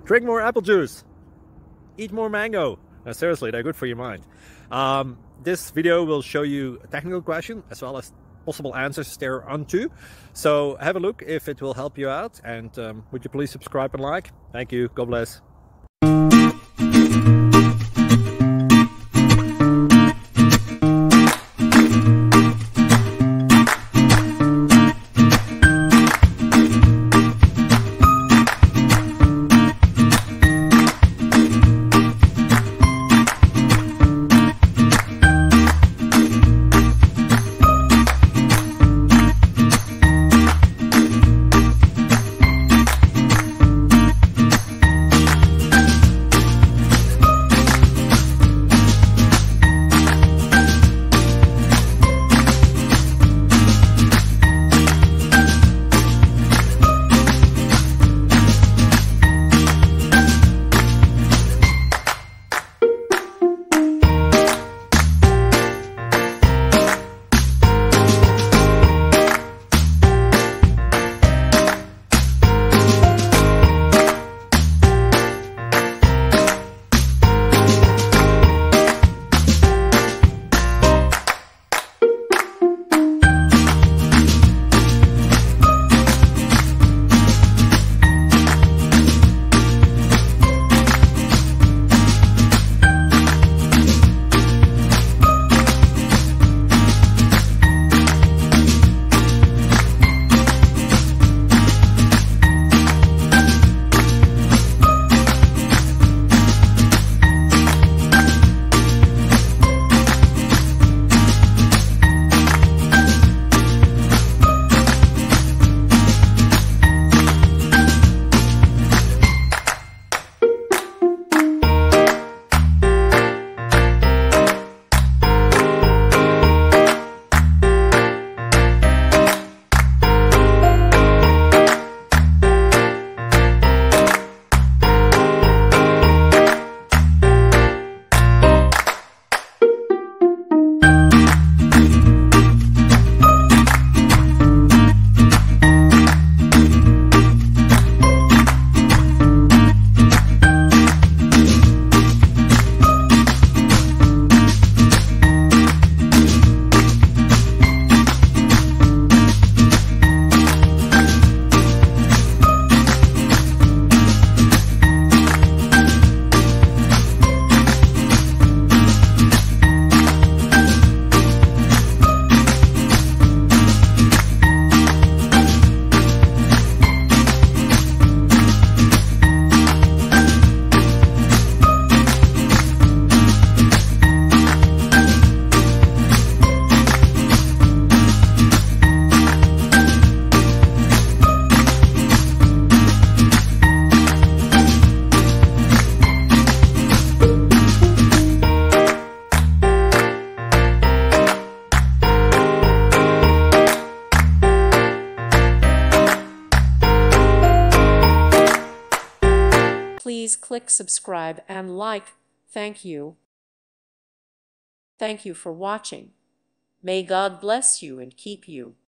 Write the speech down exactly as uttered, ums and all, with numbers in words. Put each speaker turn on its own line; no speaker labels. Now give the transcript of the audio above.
Drink more apple juice. Eat more mango. No, seriously, they're good for your mind. Um, this video will show you a technical question as well as possible answers thereunto. So have a look if it will help you out. And um, would you please subscribe and like? Thank you. God bless.
Please click subscribe and like. Thank you. Thank you for watching. May God bless you and keep you.